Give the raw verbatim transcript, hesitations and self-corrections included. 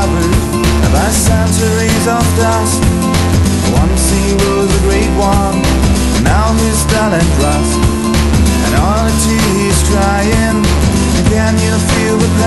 covered by centuries of dust. Once he was a great one, now he's dull and rust. And all the tea is trying. Can you feel the